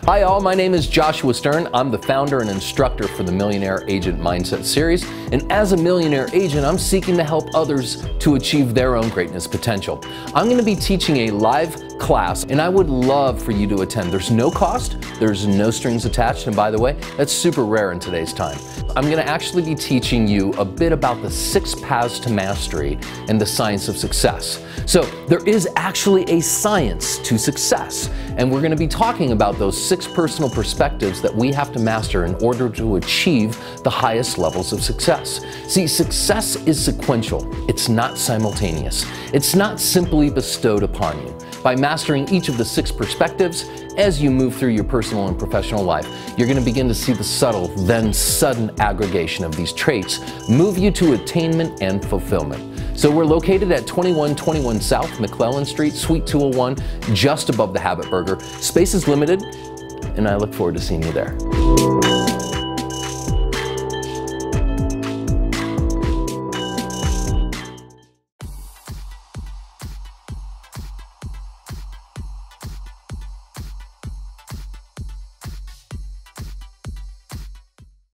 Hi all, my name is Joshua Stern. I'm the founder and instructor for the Millionaire Agent Mindset series. And as a millionaire agent, I'm seeking to help others to achieve their own greatness potential. I'm going to be teaching a live class and I would love for you to attend. There's no cost, there's no strings attached, and by the way, that's super rare in today's time. I'm going to actually be teaching you a bit about the 6 paths to mastery and the science of success. So there is actually a science to success, and we're going to be talking about those 6 personal perspectives that we have to master in order to achieve the highest levels of success. See, success is sequential. It's not simultaneous. It's not simply bestowed upon you. By mastering each of the 6 perspectives, as you move through your personal and professional life, you're going to begin to see the subtle, then sudden aggregation of these traits move you to attainment and fulfillment. So we're located at 2121 South McClelland Street, Suite 201, just above the Habit Burger. Space is limited, and I look forward to seeing you there.